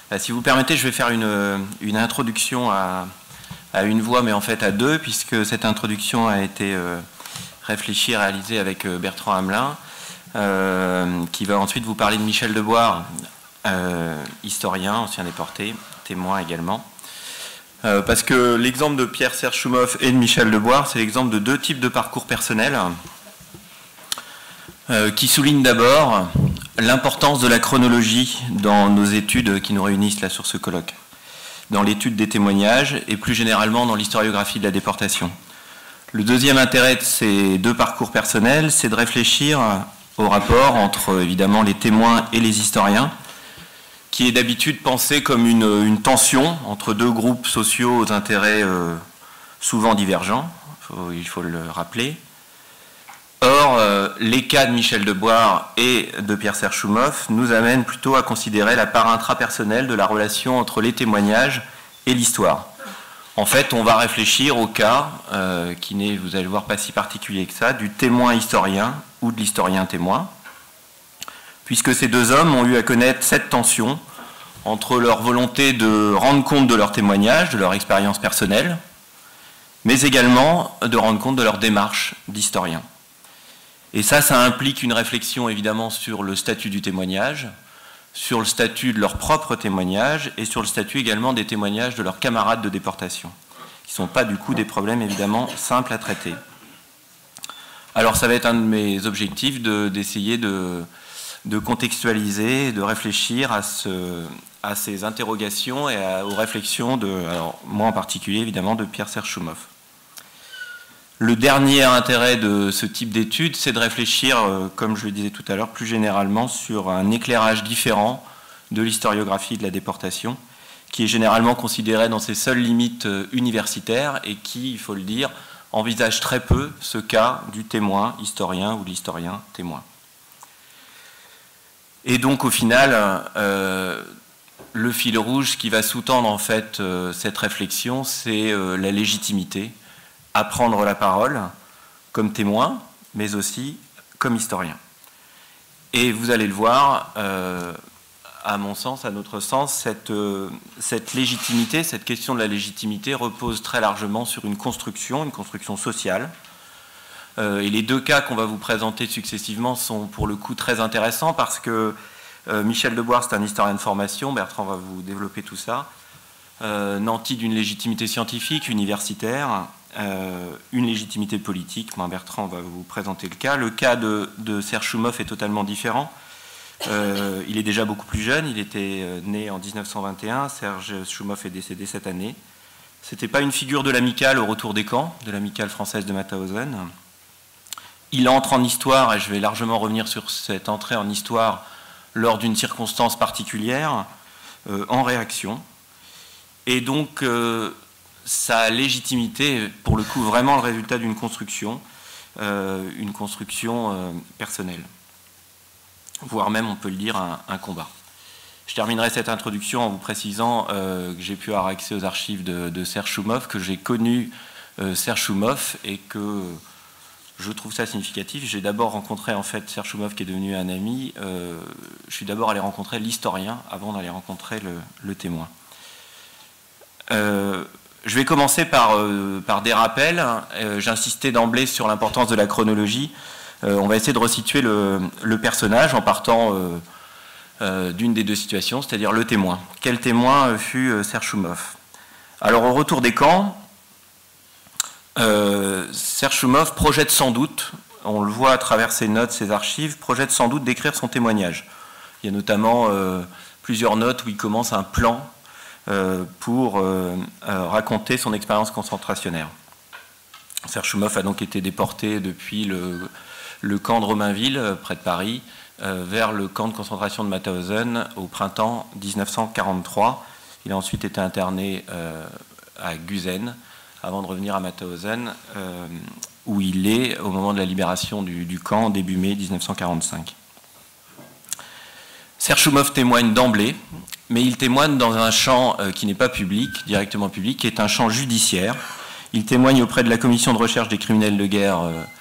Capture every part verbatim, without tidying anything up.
Si vous permettez, je vais faire une, une introduction à, à une voix, mais en fait à deux, puisque cette introduction a été euh, réfléchie, réalisée avec euh, Bertrand Hamelin, euh, qui va ensuite vous parler de Michel Deboire, euh, historien, ancien déporté, témoin également. Euh, parce que l'exemple de Pierre-Serge Choumov et de Michel Deboire, c'est l'exemple de deux types de parcours personnels euh, qui soulignent d'abord l'importance de la chronologie dans nos études qui nous réunissent là sur ce colloque, dans l'étude des témoignages et plus généralement dans l'historiographie de la déportation. Le deuxième intérêt de ces deux parcours personnels, c'est de réfléchir au rapport entre évidemment les témoins et les historiens, qui est d'habitude pensé comme une, une tension entre deux groupes sociaux aux intérêts euh, souvent divergents, faut, il faut le rappeler. Or, euh, les cas de Michel Deboire et de Pierre-Serge Choumov nous amènent plutôt à considérer la part intrapersonnelle de la relation entre les témoignages et l'histoire. En fait, on va réfléchir au cas, euh, qui n'est, vous allez voir, pas si particulier que ça, du témoin-historien ou de l'historien-témoin, puisque ces deux hommes ont eu à connaître cette tension entre leur volonté de rendre compte de leur témoignage, de leur expérience personnelle, mais également de rendre compte de leur démarche d'historien. Et ça, ça implique une réflexion évidemment sur le statut du témoignage, sur le statut de leur propre témoignage et sur le statut également des témoignages de leurs camarades de déportation, qui ne sont pas du coup des problèmes évidemment simples à traiter. Alors ça va être un de mes objectifs de, d'essayer de, de contextualiser, de réfléchir à, ce, à ces interrogations et à, aux réflexions de, alors moi en particulier évidemment, de Pierre-Serge Choumov. Le dernier intérêt de ce type d'études, c'est de réfléchir, comme je le disais tout à l'heure, plus généralement sur un éclairage différent de l'historiographie de la déportation, qui est généralement considérée dans ses seules limites universitaires et qui, il faut le dire, envisage très peu ce cas du témoin historien ou de l'historien témoin. Et donc, au final, euh, le fil rouge qui va sous-tendre en fait euh, cette réflexion, c'est euh, la légitimité à prendre la parole comme témoin, mais aussi comme historien. Et vous allez le voir, euh, à mon sens, à notre sens, cette, euh, cette légitimité, cette question de la légitimité repose très largement sur une construction, une construction sociale. Euh, et les deux cas qu'on va vous présenter successivement sont pour le coup très intéressants parce que euh, Michel Deboire, c'est un historien de formation, Bertrand va vous développer tout ça, euh, nanti d'une légitimité scientifique, universitaire, Euh, une légitimité politique. Moi, Bertrand va vous présenter le cas. Le cas de, de Serge Choumov est totalement différent. Euh, il est déjà beaucoup plus jeune. Il était né en mille neuf cent vingt et un. Serge Choumov est décédé cette année. Ce n'était pas une figure de l'amicale au retour des camps, de l'amicale française de Mauthausen. Il entre en histoire, et je vais largement revenir sur cette entrée en histoire lors d'une circonstance particulière, euh, en réaction. Et donc, euh, sa légitimité, pour le coup, vraiment le résultat d'une construction, euh, une construction euh, personnelle, voire même, on peut le dire, un, un combat. Je terminerai cette introduction en vous précisant euh, que j'ai pu avoir accès aux archives de, de Serge Choumov, que j'ai connu euh, Serge Choumov et que je trouve ça significatif. J'ai d'abord rencontré en fait Serge Choumov qui est devenu un ami. Euh, je suis d'abord allé rencontrer l'historien avant d'aller rencontrer le, le témoin. Euh, Je vais commencer par, euh, par des rappels. Euh, J'insistais d'emblée sur l'importance de la chronologie. Euh, on va essayer de resituer le, le personnage en partant euh, euh, d'une des deux situations, c'est-à-dire le témoin. Quel témoin fut euh, Serge Choumov? Alors, au retour des camps, euh, Serge Choumov projette sans doute, on le voit à travers ses notes, ses archives, projette sans doute d'écrire son témoignage. Il y a notamment euh, plusieurs notes où il commence un plan pour euh, euh, raconter son expérience concentrationnaire. Serge Choumov a donc été déporté depuis le, le camp de Romainville, près de Paris, euh, vers le camp de concentration de Mauthausen au printemps mille neuf cent quarante-trois. Il a ensuite été interné euh, à Gusen, avant de revenir à Mauthausen, euh, où il est au moment de la libération du, du camp, début mai mille neuf cent quarante-cinq. Serge Choumov témoigne d'emblée, mais il témoigne dans un champ euh, qui n'est pas public, directement public, qui est un champ judiciaire. Il témoigne auprès de la commission de recherche des criminels de guerre euh,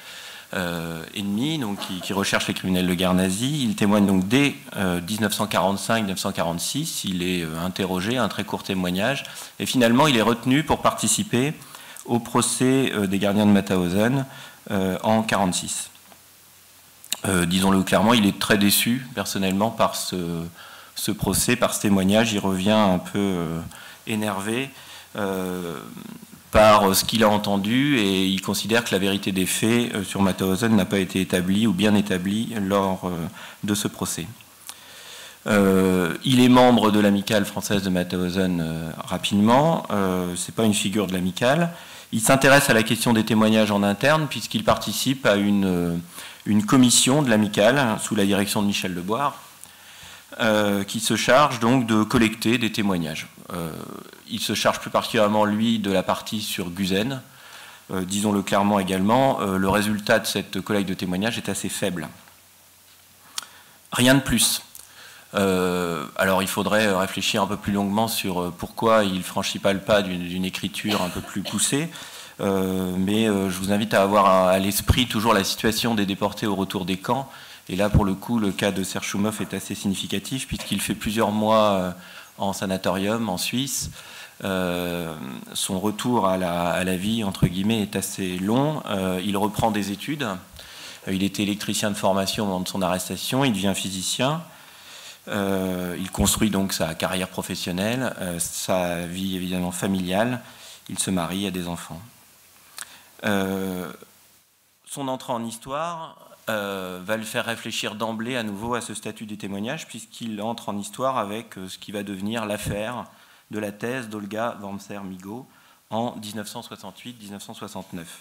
euh, ennemi, donc, qui, qui recherche les criminels de guerre nazis. Il témoigne donc dès euh, mille neuf cent quarante-cinq mille neuf cent quarante-six. Il est euh, interrogé, un très court témoignage. Et finalement, il est retenu pour participer au procès euh, des gardiens de Mauthausen euh, en mille neuf cent quarante-six. Euh, disons-le clairement, il est très déçu personnellement par ce, ce procès, par ce témoignage. Il revient un peu euh, énervé euh, par ce qu'il a entendu et il considère que la vérité des faits euh, sur Mauthausen n'a pas été établie ou bien établie lors euh, de ce procès. Euh, il est membre de l'amicale française de Mauthausen euh, rapidement. Euh, c'est pas une figure de l'amicale. Il s'intéresse à la question des témoignages en interne puisqu'il participe à une euh, une commission de l'amicale sous la direction de Michel Leboire euh, qui se charge donc de collecter des témoignages. Euh, il se charge plus particulièrement, lui, de la partie sur Gusen. Euh, disons-le clairement également, euh, le résultat de cette collecte de témoignages est assez faible. Rien de plus. Euh, alors il faudrait réfléchir un peu plus longuement sur pourquoi il ne franchit pas le pas d'une écriture un peu plus poussée. Euh, mais euh, je vous invite à avoir à, à l'esprit toujours la situation des déportés au retour des camps. Et là, pour le coup, le cas de Serge Choumoff est assez significatif puisqu'il fait plusieurs mois euh, en sanatorium en Suisse. Euh, son retour à la, à la vie, entre guillemets, est assez long. Euh, il reprend des études. Euh, il était électricien de formation au moment de son arrestation. Il devient physicien. Euh, il construit donc sa carrière professionnelle, euh, sa vie évidemment familiale. Il se marie, a des enfants. Euh, son entrée en histoire euh, va le faire réfléchir d'emblée à nouveau à ce statut des témoignages puisqu'il entre en histoire avec euh, ce qui va devenir l'affaire de la thèse d'Olga Wantser-Migaud en mille neuf cent soixante-huit mille neuf cent soixante-neuf.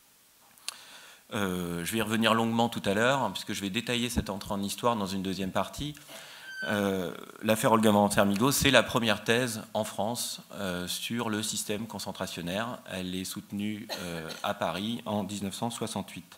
Euh, je vais y revenir longuement tout à l'heure hein, puisque je vais détailler cette entrée en histoire dans une deuxième partie. Euh, L'affaire Olga Wantser-Migaud, c'est la première thèse en France euh, sur le système concentrationnaire. Elle est soutenue euh, à Paris en mille neuf cent soixante-huit.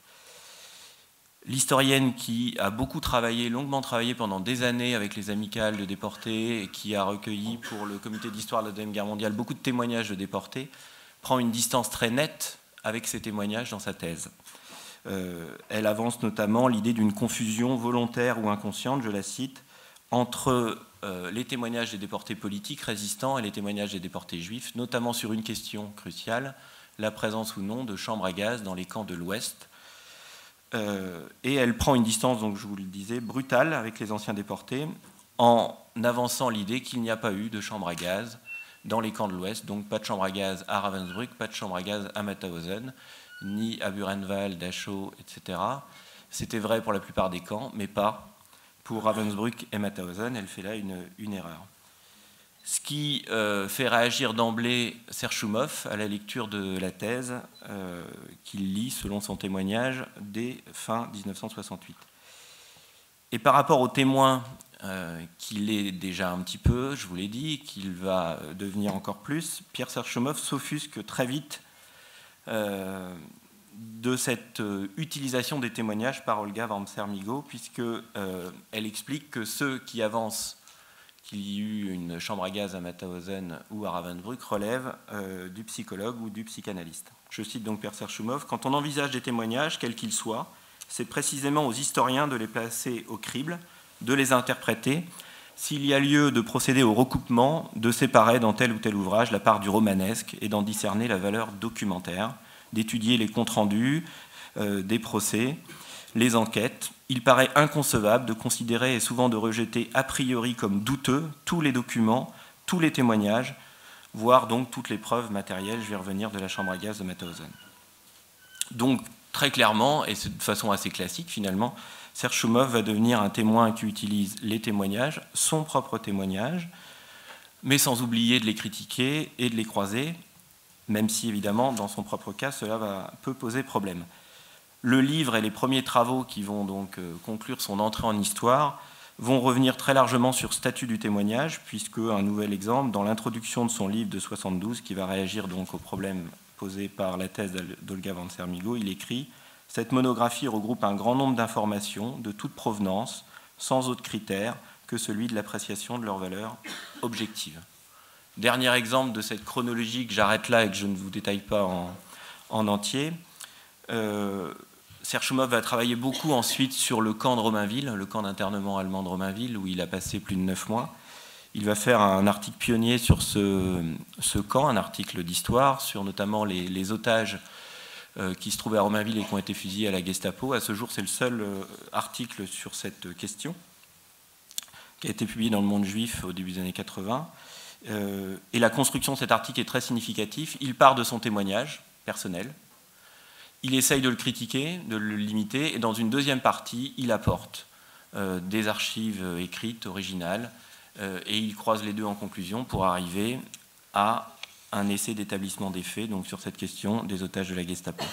L'historienne qui a beaucoup travaillé, longuement travaillé pendant des années avec les amicales de déportés et qui a recueilli pour le comité d'histoire de la Deuxième Guerre mondiale beaucoup de témoignages de déportés, prend une distance très nette avec ces témoignages dans sa thèse. Euh, elle avance notamment l'idée d'une confusion volontaire ou inconsciente, je la cite, entre euh, les témoignages des déportés politiques résistants et les témoignages des déportés juifs, notamment sur une question cruciale, la présence ou non de chambres à gaz dans les camps de l'Ouest. Euh, et elle prend une distance, donc je vous le disais, brutale avec les anciens déportés, en avançant l'idée qu'il n'y a pas eu de chambres à gaz dans les camps de l'Ouest, donc pas de chambre à gaz à Ravensbrück, pas de chambre à gaz à Mauthausen, ni à Buchenwald, Dachau, et cetera. C'était vrai pour la plupart des camps, mais pas pour Ravensbrück et Mauthausen. Elle fait là une, une erreur. Ce qui euh, fait réagir d'emblée Serge Choumoff à la lecture de la thèse euh, qu'il lit, selon son témoignage, dès fin mille neuf cent soixante-huit. Et par rapport aux témoins euh, qu'il est déjà un petit peu, je vous l'ai dit, qu'il va devenir encore plus, Pierre-Serge Choumoff s'offusque très vite euh, de cette euh, utilisation des témoignages par Olga Wantser-Migaud, puisqu'elle euh, explique que ceux qui avancent qu'il y ait eu une chambre à gaz à Mauthausen ou à Ravensbrück relèvent euh, du psychologue ou du psychanalyste. Je cite donc Pierre-Serge Choumoff, « Quand on envisage des témoignages, quels qu'ils soient, c'est précisément aux historiens de les placer au crible, de les interpréter, s'il y a lieu de procéder au recoupement, de séparer dans tel ou tel ouvrage la part du romanesque et d'en discerner la valeur documentaire, d'étudier les comptes rendus euh, des procès, les enquêtes. Il paraît inconcevable de considérer et souvent de rejeter a priori comme douteux tous les documents, tous les témoignages, voire donc toutes les preuves matérielles, je vais revenir, de la chambre à gaz de Mauthausen. » Donc, très clairement, et de façon assez classique finalement, Serge Choumoff va devenir un témoin qui utilise les témoignages, son propre témoignage, mais sans oublier de les critiquer et de les croiser, même si évidemment, dans son propre cas, cela va, peut poser problème. Le livre et les premiers travaux qui vont donc conclure son entrée en histoire vont revenir très largement sur le statut du témoignage, puisque, un nouvel exemple, dans l'introduction de son livre de soixante-douze, qui va réagir donc aux problèmes posés par la thèse d'Olga Wantser-Migaud, il écrit « Cette monographie regroupe un grand nombre d'informations de toute provenance, sans autre critère que celui de l'appréciation de leur valeur objective. » Dernier exemple de cette chronologie que j'arrête là et que je ne vous détaille pas en, en entier. Euh, Serre-Schumov va travailler beaucoup ensuite sur le camp de Romainville, le camp d'internement allemand de Romainville, où il a passé plus de neuf mois. Il va faire un article pionnier sur ce, ce camp, un article d'histoire, sur notamment les, les otages euh, qui se trouvaient à Romainville et qui ont été fusillés à la Gestapo. À ce jour, c'est le seul euh, article sur cette question, qui a été publié dans Le Monde Juif au début des années quatre-vingts. Euh, et la construction de cet article est très significative. Il part de son témoignage personnel. Il essaye de le critiquer, de le limiter, et dans une deuxième partie, il apporte euh, des archives écrites, originales, euh, et il croise les deux en conclusion pour arriver à un essai d'établissement des faits, donc sur cette question des otages de la Gestapo.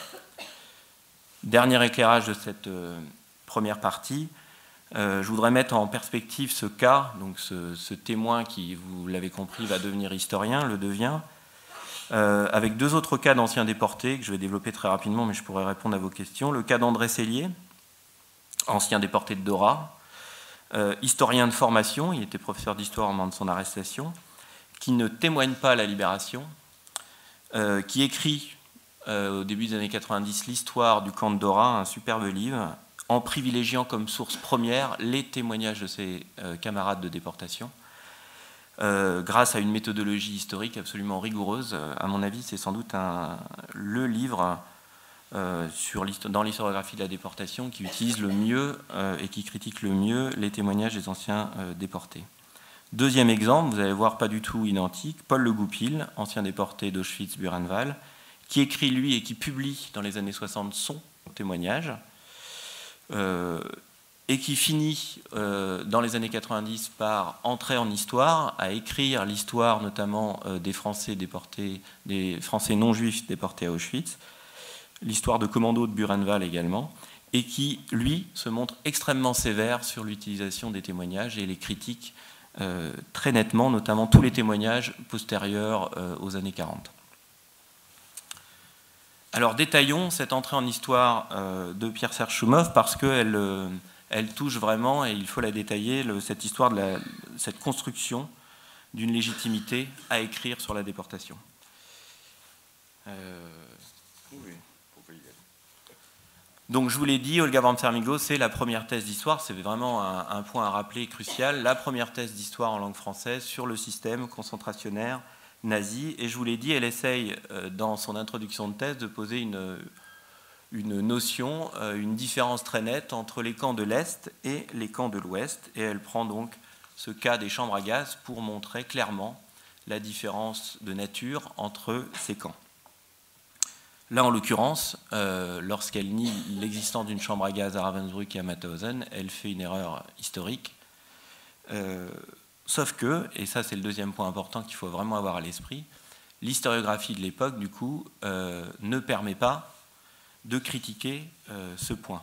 Dernier éclairage de cette euh, première partie, euh, je voudrais mettre en perspective ce cas, donc ce, ce témoin qui, vous l'avez compris, va devenir historien, le devient, Euh, avec deux autres cas d'anciens déportés que je vais développer très rapidement, mais je pourrais répondre à vos questions. Le cas d'André Sellier, ancien déporté de Dora, euh, historien de formation, il était professeur d'histoire au moment de son arrestation, qui ne témoigne pas à la Libération, euh, qui écrit euh, au début des années quatre-vingt-dix l'histoire du camp de Dora, un superbe livre, en privilégiant comme source première les témoignages de ses euh, camarades de déportation. Euh, grâce à une méthodologie historique absolument rigoureuse. À mon avis, c'est sans doute un, le livre euh, sur dans l'historiographie de la déportation qui utilise le mieux euh, et qui critique le mieux les témoignages des anciens euh, déportés. Deuxième exemple, vous allez voir pas du tout identique, Paul Le Goupil, ancien déporté d'Auschwitz-Buchenwald, qui écrit lui et qui publie dans les années soixante son témoignage, euh, et qui finit euh, dans les années quatre-vingt-dix par entrer en histoire, à écrire l'histoire notamment euh, des Français déportés, des Français non juifs déportés à Auschwitz, l'histoire de commando de Buchenwald également, et qui, lui, se montre extrêmement sévère sur l'utilisation des témoignages et les critiques euh, très nettement, notamment tous les témoignages postérieurs euh, aux années quarante. Alors détaillons cette entrée en histoire euh, de Pierre Serre-Schumov parce qu'elle euh, elle touche vraiment, et il faut la détailler, le, cette histoire de la, cette construction d'une légitimité à écrire sur la déportation. Euh, oui. Donc je vous l'ai dit, Olga von Sermigo, c'est la première thèse d'histoire, c'est vraiment un, un point à rappeler crucial, la première thèse d'histoire en langue française sur le système concentrationnaire nazi, et je vous l'ai dit, elle essaye euh, dans son introduction de thèse de poser une... une notion, une différence très nette entre les camps de l'Est et les camps de l'Ouest. Et elle prend donc ce cas des chambres à gaz pour montrer clairement la différence de nature entre ces camps. Là, en l'occurrence, euh, lorsqu'elle nie l'existence d'une chambre à gaz à Ravensbrück et à Mauthausen, elle fait une erreur historique. Euh, sauf que, et ça c'est le deuxième point important qu'il faut vraiment avoir à l'esprit, l'historiographie de l'époque, du coup, euh, ne permet pas de critiquer euh, ce point.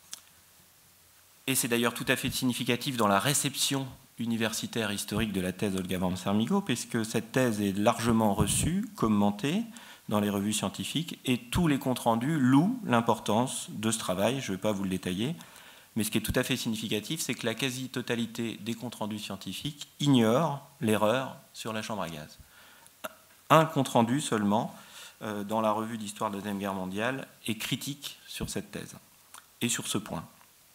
Et c'est d'ailleurs tout à fait significatif dans la réception universitaire historique de la thèse d'Olga von Sermigo, puisque cette thèse est largement reçue, commentée dans les revues scientifiques, et tous les comptes rendus louent l'importance de ce travail. Je ne vais pas vous le détailler, mais ce qui est tout à fait significatif, c'est que la quasi-totalité des comptes rendus scientifiques ignore l'erreur sur la chambre à gaz. Un compte rendu seulement, dans la revue d'histoire de la Deuxième Guerre mondiale, est critique sur cette thèse et sur ce point.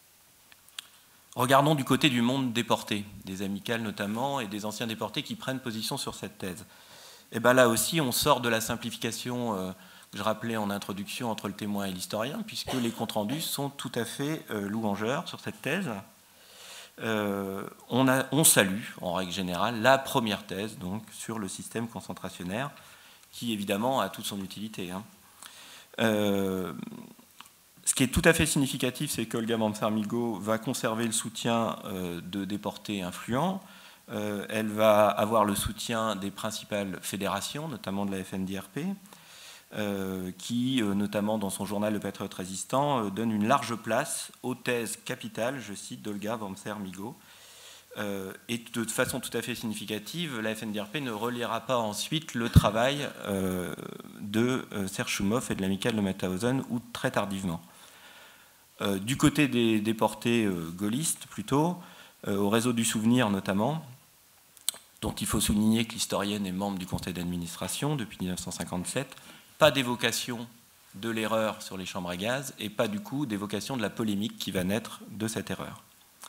Regardons du côté du monde déporté, des amicales notamment, et des anciens déportés qui prennent position sur cette thèse. Et bien là aussi, on sort de la simplification euh, que je rappelais en introduction entre le témoin et l'historien, puisque les comptes rendus sont tout à fait euh, louangeurs sur cette thèse. Euh, on, a, on salue, en règle générale, la première thèse donc, sur le système concentrationnaire, qui évidemment a toute son utilité. Hein. Euh, ce qui est tout à fait significatif, c'est qu'Olga von Sermigo va conserver le soutien euh, de déportés influents. Euh, elle va avoir le soutien des principales fédérations, notamment de la F N D R P, euh, qui, euh, notamment dans son journal Le Patriote Résistant, euh, donne une large place aux thèses capitales, je cite, d'Olga von Sermigo. Euh, et de façon tout à fait significative, la F N D R P ne reliera pas ensuite le travail euh, de euh, Serre-Schumov et de l'amicale de Mauthausen, ou très tardivement. Euh, du côté des déportés euh, gaullistes, plutôt, euh, au réseau du souvenir notamment, dont il faut souligner que l'historienne est membre du conseil d'administration depuis mille neuf cent cinquante-sept, pas d'évocation de l'erreur sur les chambres à gaz et pas du coup d'évocation de la polémique qui va naître de cette erreur.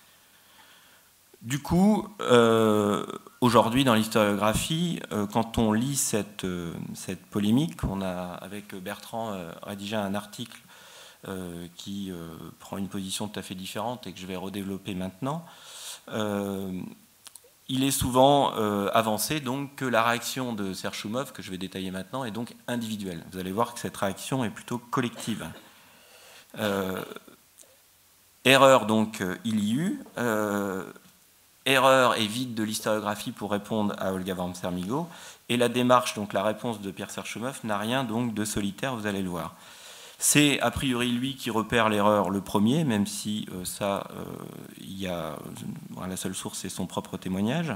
Du coup, euh, aujourd'hui dans l'historiographie, euh, quand on lit cette, euh, cette polémique, on a avec Bertrand euh, rédigé un article euh, qui euh, prend une position tout à fait différente et que je vais redévelopper maintenant. Euh, il est souvent euh, avancé donc, que la réaction de Serge Choumov, que je vais détailler maintenant, est donc individuelle. Vous allez voir que cette réaction est plutôt collective. Euh, erreur, donc, il y eut. Euh, erreur et vide de l'historiographie pour répondre à Olga Wurmser-Migot. Et la démarche, donc la réponse de Pierre-Serge Choumov, n'a rien donc de solitaire, vous allez le voir. C'est a priori lui qui repère l'erreur le premier, même si euh, ça, euh, y a, euh, la seule source c'est son propre témoignage.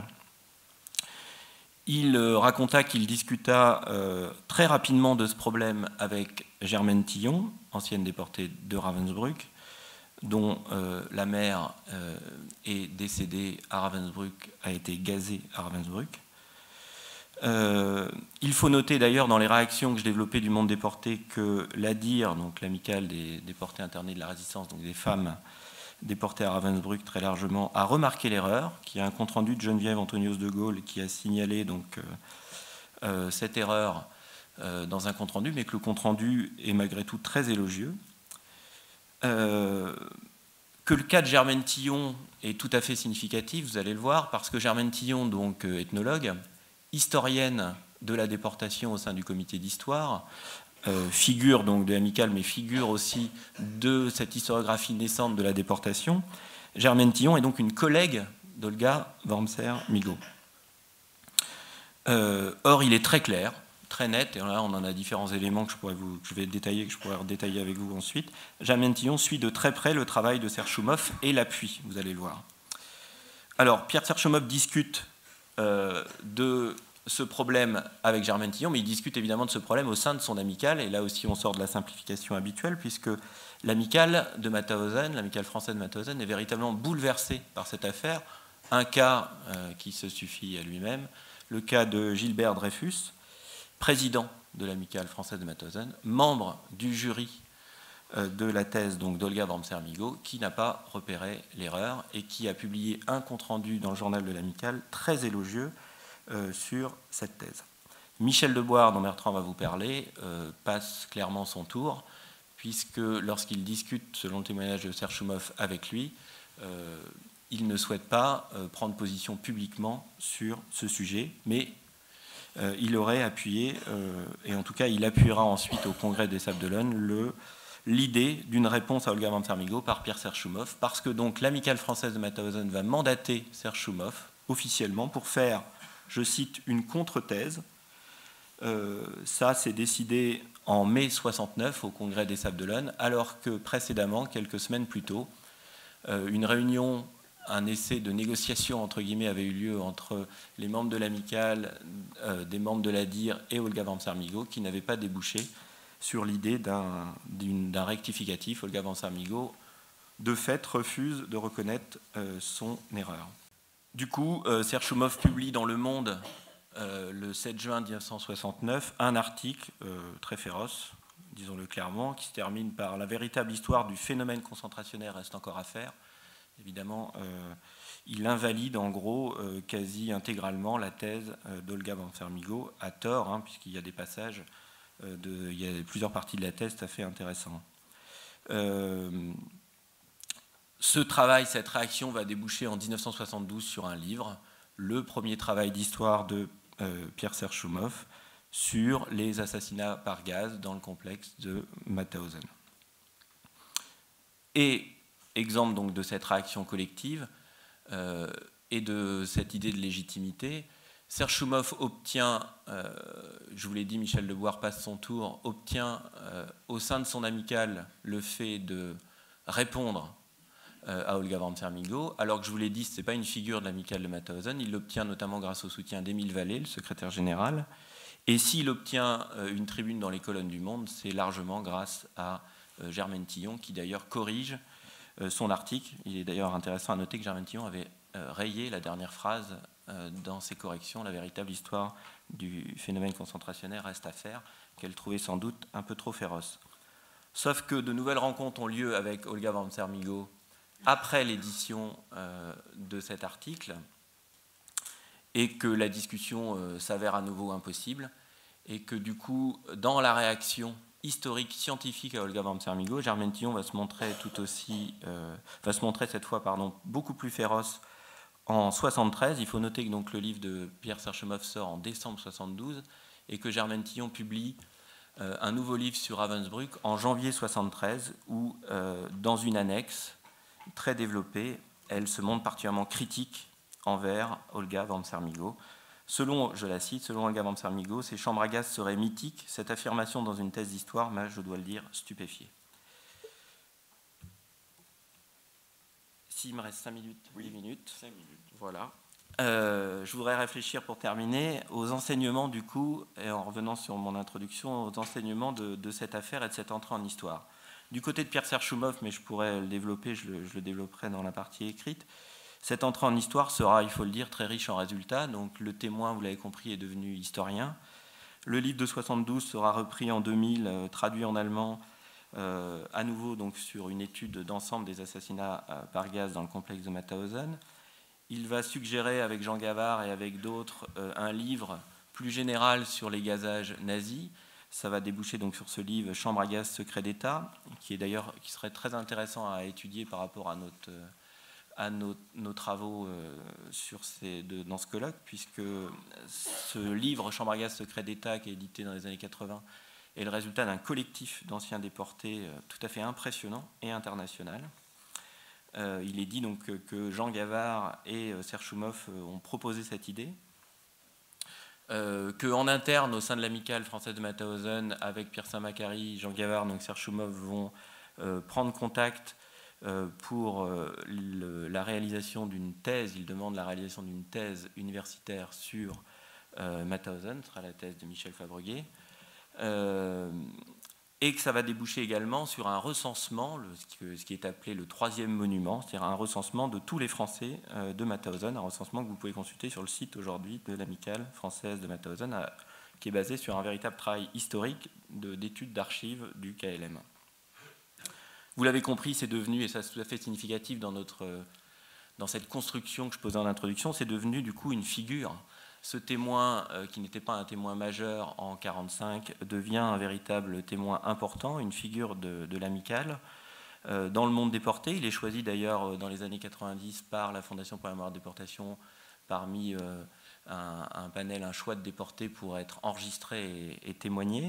Il euh, raconta qu'il discuta euh, très rapidement de ce problème avec Germaine Tillon, ancienne déportée de Ravensbrück, dont euh, la mère euh, est décédée à Ravensbrück, a été gazée à Ravensbrück. Euh, il faut noter d'ailleurs dans les réactions que je développais du monde déporté que l'A D I R, donc l'amicale des déportés internés de la résistance, donc des femmes déportées à Ravensbrück très largement, a remarqué l'erreur, qui a un compte-rendu de Geneviève Antonios de Gaulle qui a signalé donc, euh, euh, cette erreur euh, dans un compte-rendu, mais que le compte-rendu est malgré tout très élogieux. Euh, que le cas de Germaine Tillon est tout à fait significatif, vous allez le voir, parce que Germaine Tillon, donc euh, ethnologue, historienne de la déportation au sein du comité d'histoire, euh, figure donc de l'amicale, mais figure aussi de cette historiographie naissante de la déportation. Germaine Tillon est donc une collègue d'Olga Wurmser-Migot. Euh, or, il est très clair, très net, et là on en a différents éléments que je, pourrais vous, que je vais détailler, que je pourrais détailler avec vous ensuite. Germaine Tillon suit de très près le travail de Serge Choumov et l'appuie, vous allez le voir. Alors, Pierre-Serge Choumov discute euh, de ce problème avec Germaine Tillon, mais il discute évidemment de ce problème au sein de son amicale, et là aussi on sort de la simplification habituelle, puisque l'amicale de Mauthausen, l'amicale française de Mauthausen, est véritablement bouleversée par cette affaire. Un cas euh, qui se suffit à lui-même, le cas de Gilbert Dreyfus, président de l'amicale française de Mauthausen, membre du jury euh, de la thèse d'Olga Wurmser-Migot, qui n'a pas repéré l'erreur et qui a publié un compte-rendu dans le journal de l'amicale très élogieux Euh, sur cette thèse. Michel Deboire, dont Bertrand va vous parler, euh, passe clairement son tour, puisque lorsqu'il discute, selon le témoignage de Serge Choumov avec lui, euh, il ne souhaite pas euh, prendre position publiquement sur ce sujet, mais euh, il aurait appuyé, euh, et en tout cas il appuiera ensuite au Congrès des Sables d'Olonne, l'idée d'une réponse à Olga Wurmser-Migot par Pierre-Serge Choumov, parce que donc l'amicale française de Mauthausen va mandater Serge Choumov officiellement pour faire, je cite, une contre-thèse. Euh, ça, c'est décidé en mai soixante-neuf au Congrès des Sables d'Olonne, alors que précédemment, quelques semaines plus tôt, euh, une réunion, un essai de négociation, entre guillemets, avait eu lieu entre les membres de l'amicale, euh, des membres de l'A D I R et Olga Wurmser-Migot, qui n'avait pas débouché sur l'idée d'un d'un rectificatif. Olga Wurmser-Migot, de fait, refuse de reconnaître euh, son erreur. Du coup, euh, Serge Choumov publie dans Le Monde, euh, le sept juin mille neuf cent soixante-neuf, un article euh, très féroce, disons-le clairement, qui se termine par « La véritable histoire du phénomène concentrationnaire reste encore à faire ». Évidemment, euh, il invalide en gros euh, quasi intégralement la thèse euh, d'Olga Wurmser-Migot, à tort, hein, puisqu'il y a des passages, euh, de, il y a plusieurs parties de la thèse tout à fait intéressants. Euh, Ce travail, cette réaction va déboucher en mille neuf cent soixante-douze sur un livre, le premier travail d'histoire de euh, Pierre-Serge Choumov sur les assassinats par gaz dans le complexe de Mauthausen. Et exemple donc de cette réaction collective euh, et de cette idée de légitimité, Serge Choumov obtient, euh, je vous l'ai dit, Michel Deboire passe son tour, obtient euh, au sein de son amicale le fait de répondre à Olga Wurmser-Migot, alors que je vous l'ai dit, ce n'est pas une figure de l'amicale de Mauthausen, il l'obtient notamment grâce au soutien d'Émile Vallée, le secrétaire général, et s'il obtient une tribune dans les colonnes du Monde, c'est largement grâce à Germaine Tillon, qui d'ailleurs corrige son article. Il est d'ailleurs intéressant à noter que Germaine Tillon avait rayé la dernière phrase dans ses corrections, la véritable histoire du phénomène concentrationnaire reste à faire, qu'elle trouvait sans doute un peu trop féroce. Sauf que de nouvelles rencontres ont lieu avec Olga Wurmser-Migaud après l'édition euh, de cet article, et que la discussion euh, s'avère à nouveau impossible, et que du coup, dans la réaction historique, scientifique à Olga Wurmser-Migaud, Germaine Tillon va se montrer tout aussi, euh, va se montrer cette fois, pardon, beaucoup plus féroce en soixante-treize. Il faut noter que donc le livre de Pierre Serchemov sort en décembre soixante-douze, et que Germaine Tillon publie euh, un nouveau livre sur Ravensbrück en janvier soixante-treize, où euh, dans une annexe très développée, elle se montre particulièrement critique envers Olga Wurmser-Migaud. Selon, je la cite, selon Olga Wurmser-Migaud, ces chambres à gaz seraient mythiques. Cette affirmation dans une thèse d'histoire m'a, je dois le dire, stupéfié. S'il me reste cinq minutes, oui, dix minutes. cinq minutes. Voilà. Euh, je voudrais réfléchir pour terminer aux enseignements, du coup, et en revenant sur mon introduction, aux enseignements de, de cette affaire et de cette entrée en histoire. Du côté de Pierre Serchemov, mais je pourrais le développer, je le, je le développerai dans la partie écrite, cette entrée en histoire sera, il faut le dire, très riche en résultats. Donc le témoin, vous l'avez compris, est devenu historien. Le livre de soixante-douze sera repris en deux mille, euh, traduit en allemand, euh, à nouveau donc, sur une étude d'ensemble des assassinats euh, par gaz dans le complexe de Mauthausen. Il va suggérer, avec Jean Gavard et avec d'autres, euh, un livre plus général sur les gazages nazis. Ça va déboucher donc sur ce livre « Chambre à gaz, secret d'État », qui est d'ailleurs qui serait très intéressant à étudier par rapport à notre... Euh, à nos, nos travaux euh, sur ces, de, dans ce colloque, puisque ce livre « Chambre à gaz, secret d'État » qui est édité dans les années quatre-vingts est le résultat d'un collectif d'anciens déportés euh, tout à fait impressionnant et international. Euh, il est dit donc que, que Jean Gavard et euh, Serchemov euh, ont proposé cette idée, euh, qu'en interne, au sein de l'amicale française de Mauthausen, avec Pierre Saint-Macary, Jean Gavard, donc Serchemov vont euh, prendre contact pour le, la réalisation d'une thèse. Il demande la réalisation d'une thèse universitaire sur euh, Mauthausen, ce sera la thèse de Michel Fabreguet, euh, et que ça va déboucher également sur un recensement, le, ce qui est appelé le troisième monument, c'est-à-dire un recensement de tous les Français euh, de Mauthausen, un recensement que vous pouvez consulter sur le site aujourd'hui de l'amicale française de Mauthausen, à, qui est basé sur un véritable travail historique d'études d'archives du K L M. Vous l'avez compris, c'est devenu, et ça c'est tout à fait significatif dans, notre, dans cette construction que je posais en introduction, c'est devenu du coup une figure. Ce témoin, euh, qui n'était pas un témoin majeur en mille neuf cent quarante-cinq, devient un véritable témoin important, une figure de, de l'amicale. Euh, dans le monde déporté, il est choisi d'ailleurs dans les années quatre-vingt-dix par la Fondation pour la mémoire de déportation parmi euh, un, un panel, un choix de déportés pour être enregistré et, et témoigné.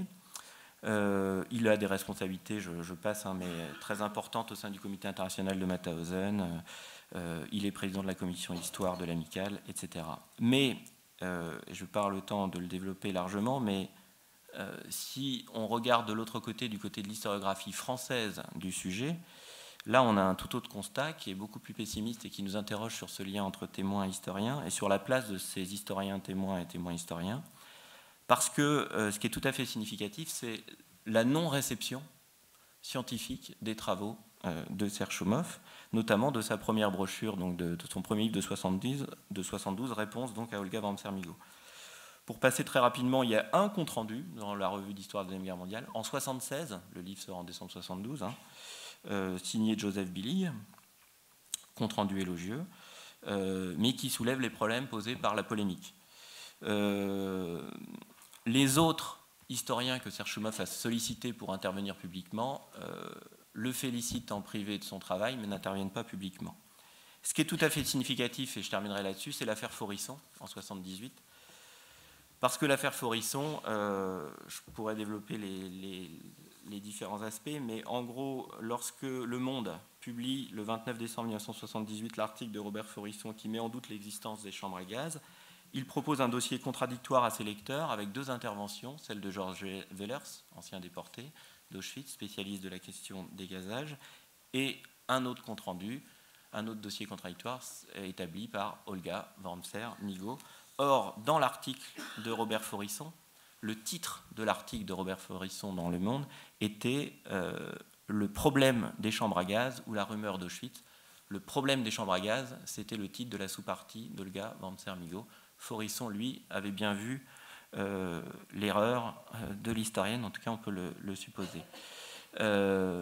Euh, il a des responsabilités, je, je passe, hein, mais très importantes au sein du comité international de Mauthausen. Euh, il est président de la commission histoire de l'amicale, et cetera. Mais, euh, je parle le temps de le développer largement, mais euh, si on regarde de l'autre côté, du côté de l'historiographie française du sujet, là on a un tout autre constat qui est beaucoup plus pessimiste et qui nous interroge sur ce lien entre témoins et historiens et sur la place de ces historiens témoins et témoins historiens. Parce que euh, ce qui est tout à fait significatif, c'est la non-réception scientifique des travaux euh, de Serchemov, notamment de sa première brochure, donc de, de son premier livre de soixante-douze, de soixante-douze, Réponse donc à Olga Wurmser-Migaud. Pour passer très rapidement, il y a un compte-rendu dans la revue d'histoire de la Deuxième Guerre mondiale, en soixante-seize, le livre sort en décembre soixante-douze, hein, euh, signé Joseph Billig, compte-rendu élogieux, euh, mais qui soulève les problèmes posés par la polémique. Euh, Les autres historiens que Serchemov a sollicités pour intervenir publiquement euh, le félicitent en privé de son travail, mais n'interviennent pas publiquement. Ce qui est tout à fait significatif, et je terminerai là-dessus, c'est l'affaire Forisson, en soixante-dix-huit. Parce que l'affaire Forisson, euh, je pourrais développer les, les, les différents aspects, mais en gros, lorsque Le Monde publie le vingt-neuf décembre mille neuf cent soixante-dix-huit l'article de Robert Forisson qui met en doute l'existence des chambres à gaz, il propose un dossier contradictoire à ses lecteurs avec deux interventions, celle de Georges Wellers, ancien déporté d'Auschwitz, spécialiste de la question des gazages, et un autre compte-rendu, un autre dossier contradictoire établi par Olga Wurmser-Migaud. Or, dans l'article de Robert Forisson, le titre de l'article de Robert Forisson dans Le Monde était euh, « Le problème des chambres à gaz » ou « La rumeur d'Auschwitz ». Le problème des chambres à gaz, c'était le titre de la sous-partie d'Olga Wurmser-Migaud. Forisson, lui, avait bien vu euh, l'erreur de l'historienne, en tout cas on peut le, le supposer. Euh,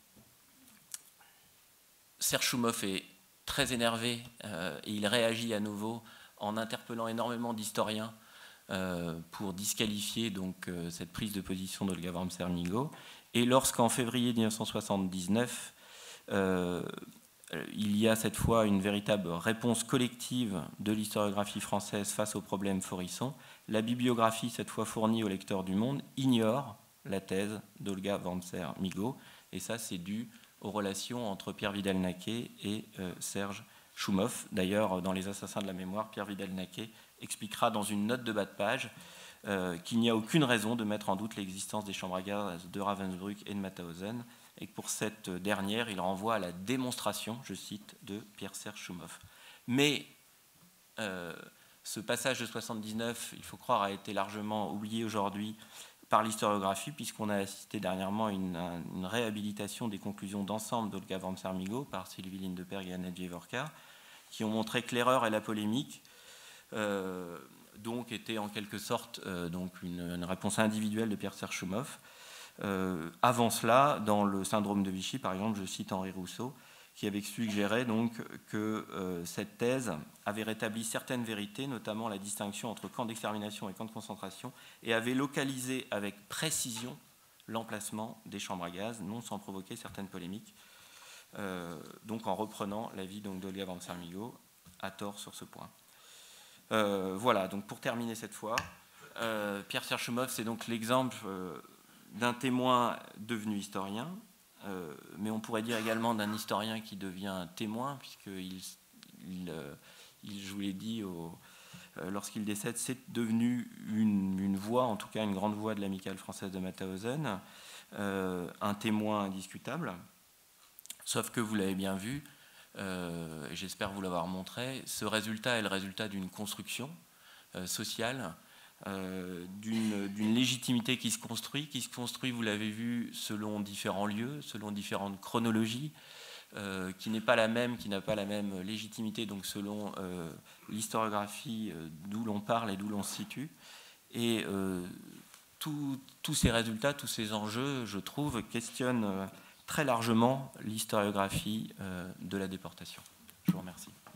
Serge Choumoff est très énervé euh, et il réagit à nouveau en interpellant énormément d'historiens euh, pour disqualifier donc, euh, cette prise de position d'Olga Wormser-Migaud. Et lorsqu'en février mille neuf cent soixante-dix-neuf, euh, il y a cette fois une véritable réponse collective de l'historiographie française face aux problèmes Forisson, la bibliographie, cette fois fournie aux lecteurs du Monde, ignore la thèse d'Olga Wormser-Migaud, et ça c'est dû aux relations entre Pierre Vidal-Naquet et euh, Serge Choumoff. D'ailleurs, dans Les Assassins de la mémoire, Pierre Vidal-Naquet expliquera dans une note de bas de page euh, qu'il n'y a aucune raison de mettre en doute l'existence des chambres à gaz de Ravensbrück et de Mauthausen, et que pour cette dernière, il renvoie à la démonstration, je cite, de Pierre-Serge Choumoff. Mais euh, ce passage de soixante-dix-neuf, il faut croire, a été largement oublié aujourd'hui par l'historiographie, puisqu'on a assisté dernièrement à une, une réhabilitation des conclusions d'ensemble d'Olga Wormser-Migaud par Sylvie Lindeberg et Annette Jevorka, qui ont montré que l'erreur et la polémique euh, donc étaient en quelque sorte euh, donc une, une réponse individuelle de Pierre-Serge Choumoff. Euh, avant cela, dans le syndrome de Vichy, par exemple, je cite Henri Rousseau, qui avait suggéré donc que euh, cette thèse avait rétabli certaines vérités, notamment la distinction entre camp d'extermination et camp de concentration, et avait localisé avec précision l'emplacement des chambres à gaz, non sans provoquer certaines polémiques, euh, donc en reprenant l'avis d'Olga Wormser-Migaud à tort sur ce point. Euh, voilà, donc pour terminer cette fois, euh, Pierre-Serge Choumoff, c'est donc l'exemple euh, d'un témoin devenu historien, euh, mais on pourrait dire également d'un historien qui devient témoin, puisqu'il, il, euh, il, je vous l'ai dit, au, euh, lorsqu'il décède, c'est devenu une, une voix, en tout cas une grande voix de l'amicale française de Mauthausen, euh, un témoin indiscutable, sauf que vous l'avez bien vu, euh, et j'espère vous l'avoir montré, ce résultat est le résultat d'une construction euh, sociale, Euh, d'une, d'une légitimité qui se construit, qui se construit, vous l'avez vu, selon différents lieux, selon différentes chronologies, euh, qui n'est pas la même, qui n'a pas la même légitimité, donc selon euh, l'historiographie euh, d'où l'on parle et d'où l'on se situe. Et euh, tous ces résultats, tous ces enjeux, je trouve, questionnent euh, très largement l'historiographie euh, de la déportation. Je vous remercie.